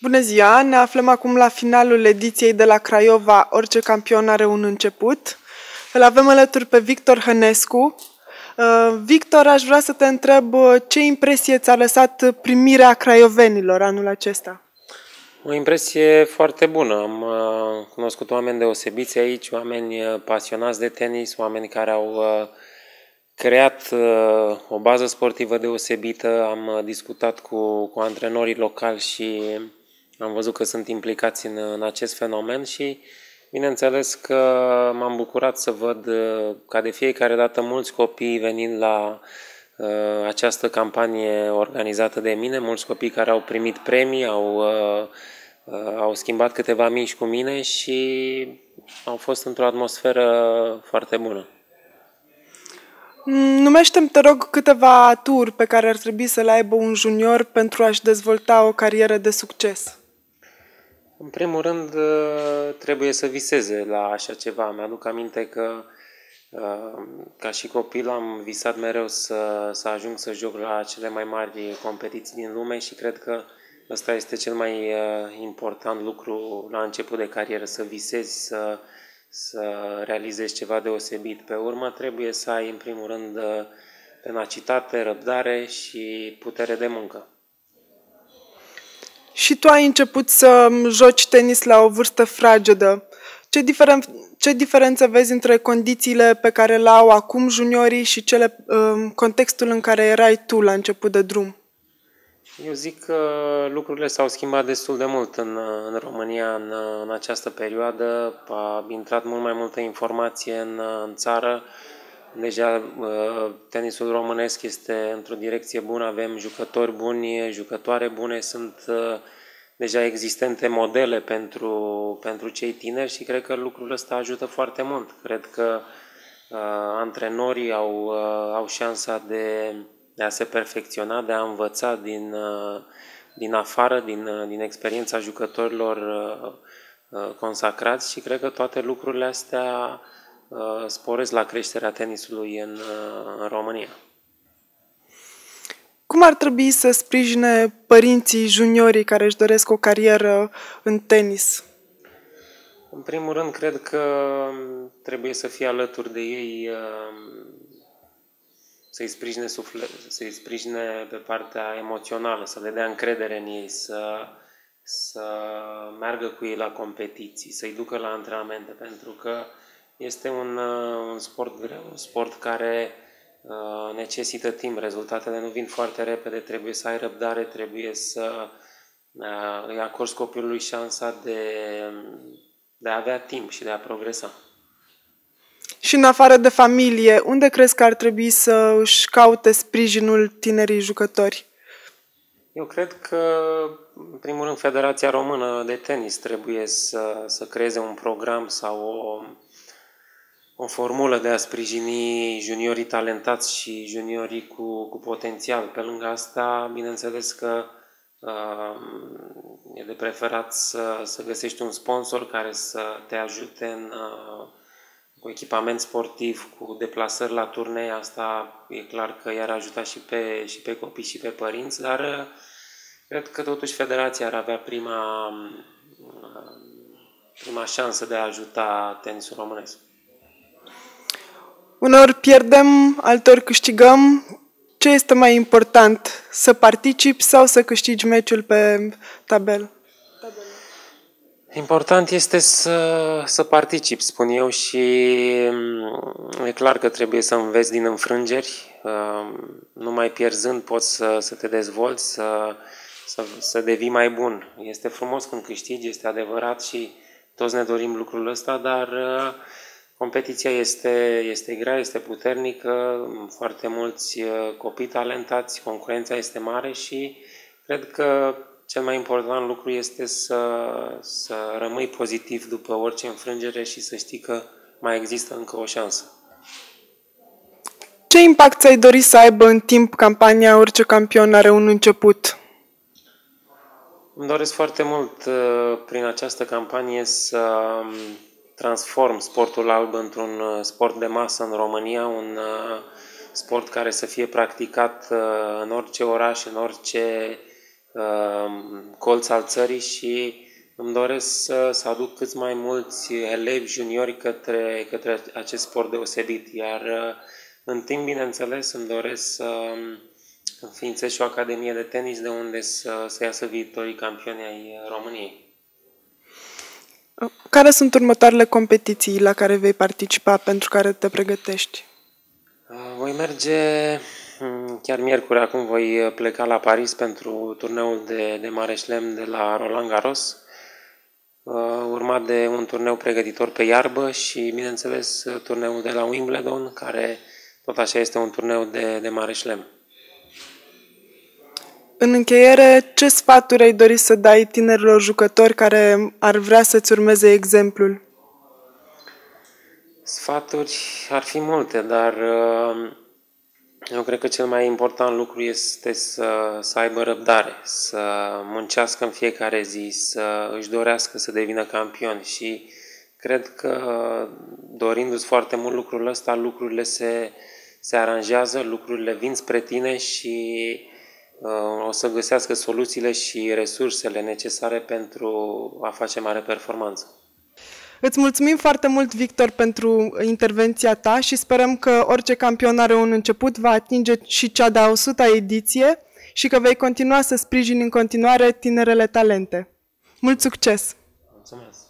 Bună ziua! Ne aflăm acum la finalul ediției de la Craiova, Orice campion are un început. Îl avem alături pe Victor Hănescu. Victor, aș vrea să te întreb ce impresie ți-a lăsat primirea craiovenilor anul acesta? O impresie foarte bună. Am cunoscut oameni deosebiți aici, oameni pasionați de tenis, oameni care au creat o bază sportivă deosebită. Am discutat cu antrenorii locali și am văzut că sunt implicați în acest fenomen și bineînțeles că m-am bucurat să văd ca de fiecare dată mulți copii venind la această campanie organizată de mine, mulți copii care au primit premii, au schimbat câteva mici cu mine și au fost într-o atmosferă foarte bună. Numește-mi, te rog, câteva aturi pe care ar trebui să le aibă un junior pentru a-și dezvolta o carieră de succes. În primul rând, trebuie să viseze la așa ceva. Mi-aduc aminte că ca și copil am visat mereu să ajung să joc la cele mai mari competiții din lume și cred că ăsta este cel mai important lucru la început de carieră, să visezi, să realizezi ceva deosebit. Pe urmă trebuie să ai în primul rând tenacitate, răbdare și putere de muncă. Și tu ai început să joci tenis la o vârstă fragedă. Ce diferență vezi între condițiile pe care le au acum juniorii și contextul în care erai tu la început de drum? Eu zic că lucrurile s-au schimbat destul de mult în România în această perioadă. A intrat mult mai multă informație în țară. Deja tenisul românesc este într-o direcție bună, avem jucători buni, jucătoare bune, sunt deja existente modele pentru cei tineri și cred că lucrul ăsta ajută foarte mult. Cred că antrenorii au șansa de a se perfecționa, de a învăța din afară, din experiența jucătorilor consacrați și cred că toate lucrurile astea sporesc la creșterea tenisului în România. Cum ar trebui să sprijine părinții juniorii care își doresc o carieră în tenis? În primul rând, cred că trebuie să fie alături de ei, să-i sprijine pe partea emoțională, să le dea încredere în ei, să meargă cu ei la competiții, să-i ducă la antrenamente, pentru că este un sport greu, un sport care necesită timp, rezultatele nu vin foarte repede, trebuie să ai răbdare, trebuie să îi acorzi copilului șansa de a avea timp și de a progresa. Și în afară de familie, unde crezi că ar trebui să își caute sprijinul tinerii jucători? Eu cred că, în primul rând, Federația Română de Tenis trebuie să creeze un program sau o formulă de a sprijini juniorii talentați și juniorii cu potențial. Pe lângă asta, bineînțeles că e de preferat să găsești un sponsor care să te ajute cu echipament sportiv, cu deplasări la turnee. Asta e clar că i-ar ajuta și pe copii și pe părinți, dar cred că totuși Federația ar avea prima șansă de a ajuta tenisul românesc. Uneori pierdem, alteori câștigăm. Ce este mai important? Să participi sau să câștigi meciul pe tabel? Important este să participi, spun eu, și e clar că trebuie să înveți din înfrângeri. Numai pierzând poți să te dezvolți, să devii mai bun. Este frumos când câștigi, este adevărat și toți ne dorim lucrul ăsta, dar competiția este grea, este puternică, foarte mulți copii talentați, concurența este mare și cred că cel mai important lucru este să rămâi pozitiv după orice înfrângere și să știi că mai există încă o șansă. Ce impact ți-ai dori să aibă în timp campania Orice campion are un început? Îmi doresc foarte mult prin această campanie să transform sportul alb într-un sport de masă în România, un sport care să fie practicat în orice oraș, în orice colț al țării și îmi doresc să aduc cât mai mulți elevi juniori către acest sport deosebit. Iar în timp, bineînțeles, îmi doresc să înființez și o academie de tenis de unde să iasă viitorii campioni ai României. Care sunt următoarele competiții la care vei participa, pentru care te pregătești? Voi merge chiar miercuri, acum voi pleca la Paris pentru turneul de Mare Chelem de la Roland Garros, urmat de un turneu pregătitor pe iarbă și, bineînțeles, turneul de la Wimbledon, care tot așa este un turneu de Mare Chelem. În încheiere, ce sfaturi ai dori să dai tinerilor jucători care ar vrea să-ți urmeze exemplul? Sfaturi ar fi multe, dar eu cred că cel mai important lucru este să aibă răbdare, să muncească în fiecare zi, să își dorească să devină campion și cred că dorindu-ți foarte mult lucrul ăsta, lucrurile se aranjează, lucrurile vin spre tine și o să găsească soluțiile și resursele necesare pentru a face mare performanță. Îți mulțumim foarte mult, Victor, pentru intervenția ta și sperăm că orice campion are un început, va atinge și cea de-a 100-a ediție și că vei continua să sprijini în continuare tinerele talente. Mult succes! Mulțumesc!